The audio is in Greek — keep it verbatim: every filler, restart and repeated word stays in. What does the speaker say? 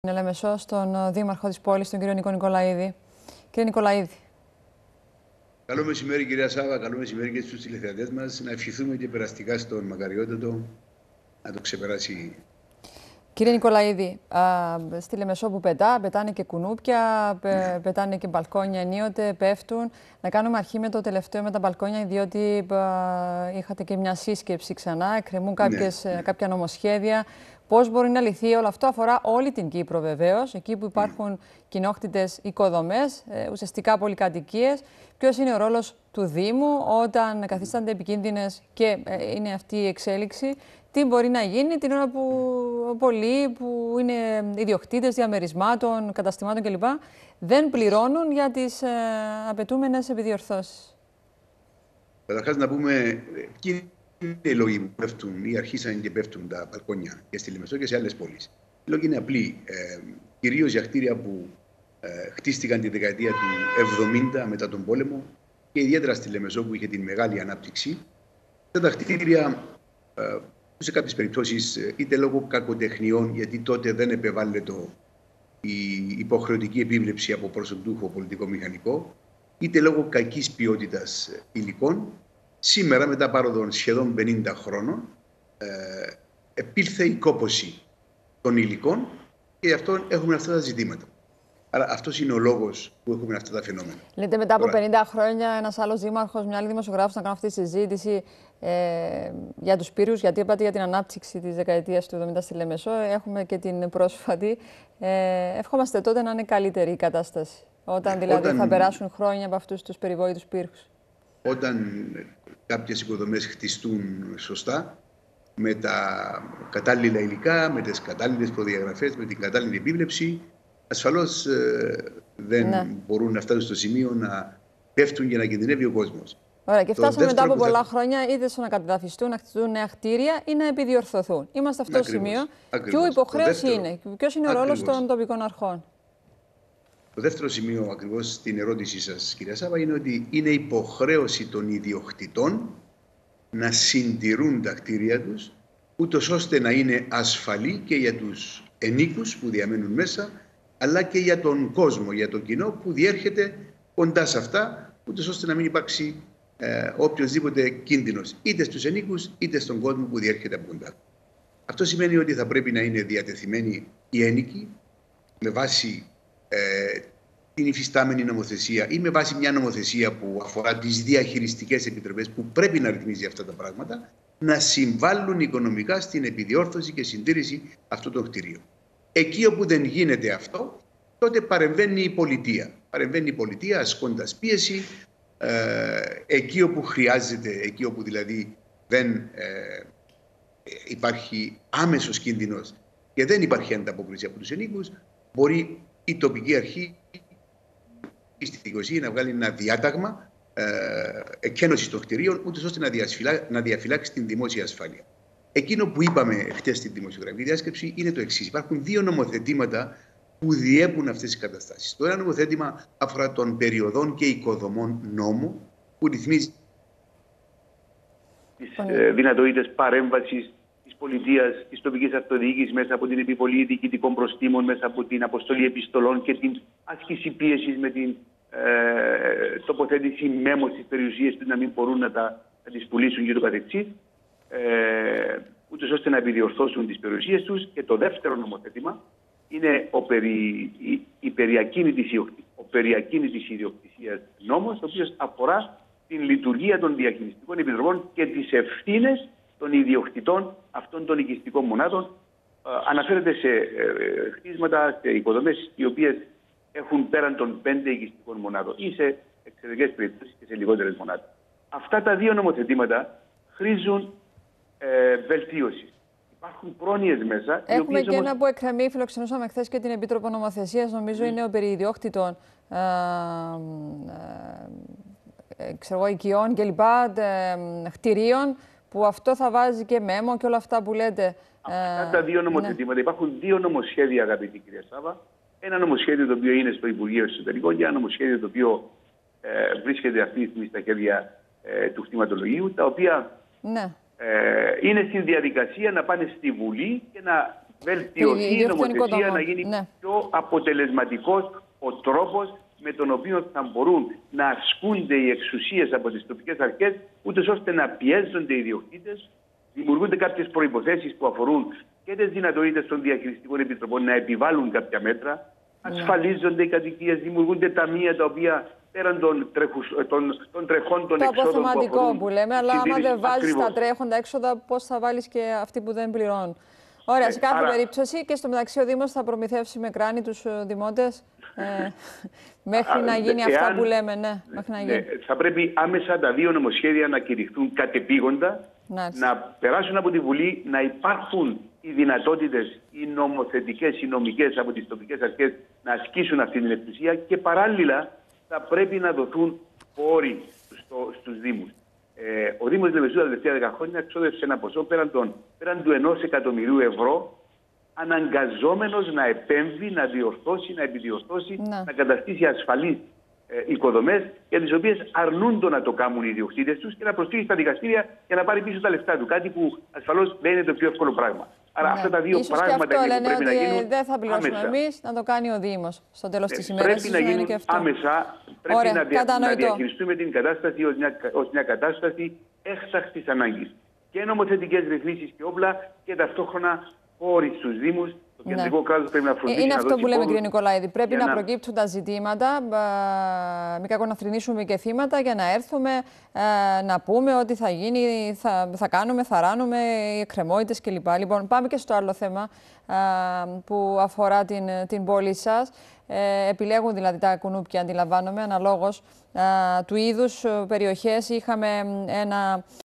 Είναι Λεμεσό στον δήμαρχο της πόλης, τον κύριο Νίκο Νικολαίδη. Κύριε Νικολαίδη. Καλό μεσημέρι, κυρία Σάβα. Καλό μεσημέρι και στους τηλεθεατές μας. Να ευχηθούμε και περαστικά στον μακαριότατο να το ξεπεράσει. Κύριε Νικολαίδη, α, στη Λεμεσό που πετά, πετάνε και κουνούπια, πε, πετάνε και μπαλκόνια ενίοτε, πέφτουν. Να κάνουμε αρχή με το τελευταίο με τα μπαλκόνια, διότι α, είχατε και μια σύσκεψη ξανά, εκκρεμούν κάποιες, ναι. κάποια νομοσχέδια. Πώς μπορεί να λυθεί όλο αυτό? Αφορά όλη την Κύπρο βεβαίως, εκεί που υπάρχουν mm. κοινόκτητες οικοδομές, ε, ουσιαστικά πολυκατοικίες. Ποιος είναι ο ρόλος του Δήμου όταν καθίστανται επικίνδυνες και ε, είναι αυτή η εξέλιξη? Τι μπορεί να γίνει την ώρα που πολλοί που είναι ιδιοκτήτες διαμερισμάτων, καταστημάτων κλπ. Δεν πληρώνουν για τις ε, απαιτούμενες επιδιορθώσεις? Καταρχάς να πούμε ποιοι είναι οι λόγοι που πέφτουν ή αρχίσαν και πέφτουν τα μπαλκόνια και στη Λεμεσό και σε άλλες πόλεις. Οι λόγοι είναι απλοί. Ε, κυρίως για κτίρια που ε, χτίστηκαν τη δεκαετία του εβδομήντα μετά τον πόλεμο και ιδιαίτερα στη Λεμεσό που είχε την μεγάλη ανάπτυξη. Αυτά τα κτίρια ε, σε κάποιες περιπτώσεις είτε λόγω κακοτεχνιών, γιατί τότε δεν επεβάλλεται η υποχρεωτική επίβλεψη από προσοντούχο πολιτικό μηχανικό, είτε λόγω κακής ποιότητας υλικών, σήμερα μετά πάροδο σχεδόν πενήντα χρόνων ε, επήλθε η κόπωση των υλικών και γι' αυτό έχουμε αυτά τα ζητήματα. Άρα αυτός είναι ο λόγος που έχουμε αυτά τα φαινόμενα. Λέτε μετά από πενήντα χρόνια ένας άλλος δήμαρχος, μια άλλη δημοσιογράφος να κάνουν αυτή τη συζήτηση ε, για τους πύρους, γιατί είπατε για την ανάπτυξη της δεκαετίας του εβδομήντα στη Λεμεσό. Έχουμε και την πρόσφατη. Ε, ευχόμαστε τότε να είναι καλύτερη η κατάσταση, όταν δηλαδή όταν... θα περάσουν χρόνια από αυτούς τους περιβόητους πύρους. Όταν κάποιες οικοδομές χτιστούν σωστά, με τα κατάλληλα υλικά, με τις κατάλληλες προδιαγραφές, με την κατάλληλη επίβλεψη, ασφαλώς ε, δεν ναι. μπορούν να φτάσουν στο σημείο να πέφτουν και να κινδυνεύει ο κόσμος. Ωραία, και φτάσαμε μετά από πολλά θα... χρόνια είτε στο να κατεδαφιστούν, να χτιστούν νέα κτίρια ή να επιδιορθωθούν. Είμαστε σε αυτό το σημείο. Ποιο υποχρέωση δεύτερο... είναι, ποιος είναι ο ρόλος των τοπικών αρχών? Το δεύτερο σημείο, ακριβώς στην ερώτησή σας, κυρία Σάβα, είναι ότι είναι υποχρέωση των ιδιοκτητών να συντηρούν τα κτίρια τους, ούτως ώστε να είναι ασφαλή και για τους ενίκους που διαμένουν μέσα, αλλά και για τον κόσμο, για το κοινό που διέρχεται κοντά σε αυτά, ούτως ώστε να μην υπάρξει ε, οποιοσδήποτε κίνδυνος, είτε στους ενίκους είτε στον κόσμο που διέρχεται από κοντά. Αυτό σημαίνει ότι θα πρέπει να είναι διατεθειμένοι οι ένικοι με βάση ε, την υφιστάμενη νομοθεσία ή με βάση μια νομοθεσία που αφορά τις διαχειριστικές επιτροπές που πρέπει να ρυθμίζει αυτά τα πράγματα, να συμβάλλουν οικονομικά στην επιδιόρθωση και συντήρηση αυτών των κτηρίων. Εκεί όπου δεν γίνεται αυτό, τότε παρεμβαίνει η πολιτεία. Παρεμβαίνει η πολιτεία ασκώντας πίεση, ε, εκεί όπου χρειάζεται, εκεί όπου δηλαδή δεν ε, υπάρχει άμεσος κίνδυνος και δεν υπάρχει ανταπόκριση από τους ενίκους, μπορεί η τοπική αρχή στη δικαιοσύνη να βγάλει ένα διάταγμα ε, εκένωσης των κτηρίων, ούτως ώστε να, να διαφυλάξει την δημόσια ασφάλεια. Εκείνο που είπαμε χτες στην δημοσιογραφική διάσκεψη είναι το εξής. Υπάρχουν δύο νομοθετήματα που διέπουν αυτές τις καταστάσεις. Το ένα νομοθέτημα αφορά των περιοδών και οικοδομών νόμου, που ρυθμίζει τις ε, δυνατότητες παρέμβασης της πολιτείας, της τοπικής αυτοδιοίκησης μέσα από την επιβολή διοικητικών προστίμων, μέσα από την αποστολή επιστολών και την άσκηση πίεσης με την ε, τοποθέτηση μέμος στις περιουσίες τους να μην μπορούν να, τα, να τις πουλήσουν και το καθεξής. Ε, ούτως ώστε να επιδιορθώσουν τις περιουσίες τους. Και το δεύτερο νομοθέτημα είναι ο περί, η, η περιακίνητης, ο περιακίνητης ιδιοκτησίας νόμος, ο οποίος αφορά την λειτουργία των διαχειριστικών επιτροπών και τις ευθύνες των ιδιοκτητών αυτών των οικιστικών μονάδων. Ε, αναφέρεται σε ε, χτίσματα, σε οικοδομές οι οποίες έχουν πέραν των πέντε οικιστικών μονάδων ή σε εξαιρετικές περιπτώσεις και σε λιγότερες μονάδες. Αυτά τα δύο νομοθετήματα χρήζουν Ε, βελτίωση. Υπάρχουν πρόνοιες μέσα. Έχουμε και όμως... ένα που εκκρεμεί, φιλοξενούσαμε χθες και την Επίτροπο Νομοθεσίας, νομίζω mm. είναι ο περί ιδιόκτητων ε, ε, ξέρω, οικειών και λοιπά, ε, κτηρίων, που αυτό θα βάζει και μέμο και όλα αυτά που λέτε. Αυτά ε, τα δύο νομοθετήματα. Ναι. Υπάρχουν δύο νομοσχέδια, αγαπητή κυρία Σάβα. Ένα νομοσχέδιο το οποίο είναι στο Υπουργείο Εσωτερικών και ένα νομοσχέδιο το οποίο ε, βρίσκεται αυτή τη στιγμή στα χέρια ε, του κτηματολογίου, τα οποία ναι. Ε, είναι στην διαδικασία να πάνε στη Βουλή και να βελτιωθεί η νομοθεσία, να γίνει ναι. πιο αποτελεσματικός ο τρόπος με τον οποίο θα μπορούν να ασκούνται οι εξουσίες από τις τοπικές αρχές, ούτως ώστε να πιέζονται οι ιδιοκτήτες. Δημιουργούνται κάποιες προϋποθέσεις που αφορούν και τις δυνατότητες των διαχειριστικών επιτροπών να επιβάλλουν κάποια μέτρα. Ναι. Ασφαλίζονται οι κατοικίες, δημιουργούνται ταμεία τα οποία πέραν των, τρέχους, των, των τρεχόντων το εξόδων. Το αποθεματικό που, που λέμε, αλλά άμα δεν βάζεις τα τρέχοντα έξοδα, πώς θα βάλεις και αυτοί που δεν πληρώνουν. Ωραία, ε, σε κάθε άρα... περίπτωση και στο μεταξύ ο Δήμος θα προμηθεύσει με κράνη τους δημότες ε, μέχρι α, να γίνει εάν, αυτά που λέμε. Ναι, μέχρι να γίνει. Ναι, θα πρέπει άμεσα τα δύο νομοσχέδια να κηρυχθούν κατεπήγοντα, να, να περάσουν από τη Βουλή, να υπάρχουν οι δυνατότητες, οι νομοθετικές, οι νομικές από τις τοπικές αρχές να ασκήσουν αυτή την εξουσία και παράλληλα θα πρέπει να δοθούν πόροι στο, στους Δήμους. Ε, ο Δήμος Λεμεσού τα τελευταία δέκα χρόνια εξόδευσε ένα ποσό πέραν, τον, πέραν του ενός εκατομμυρίου ευρώ, αναγκαζόμενος να επέμβει, να διορθώσει, να επιδιορθώσει, να, να καταστήσει ασφαλείς ε, οικοδομές, για τις οποίες αρνούνται να το κάνουν οι ιδιοκτήτες τους και να προσφύγει στα δικαστήρια για να πάρει πίσω τα λεφτά του. Κάτι που ασφαλώς δεν είναι το πιο εύκολο πράγμα. Άρα ναι. αυτά τα δύο Ίσως πράγματα και αυτό είναι που λένε πρέπει ότι να γίνουν. Δεν θα πληρώσουμε εμείς, να το κάνει ο Δήμος στο τέλος ε, της ημέρας. Πρέπει να γίνουν και αυτό. άμεσα. Πρέπει Ωραία, να, δια, να διαχειριστούμε την κατάσταση ως μια, ως μια κατάσταση έκτακτης ανάγκης. Και νομοθετικές ρυθμίσεις και όπλα και ταυτόχρονα όροι στους Δήμους. Το ναι. κεντρικό κράτος πρέπει να φροντίσει. Είναι να αυτό που λέμε, κύριε Νικολαίδη. Πρέπει να, να προκύπτουν τα ζητήματα, μην κακό να θρηνήσουμε και θύματα, για να έρθουμε α, να πούμε ότι θα γίνει, θα, θα κάνουμε, θα ράνουμε, οι εκκρεμότητες κλπ. Λοιπόν, πάμε και στο άλλο θέμα α, που αφορά την, την πόλη σας. Ε, επιλέγουν δηλαδή τα κουνούπια, αντιλαμβάνομαι, αναλόγως α, του είδους περιοχές. Είχαμε ένα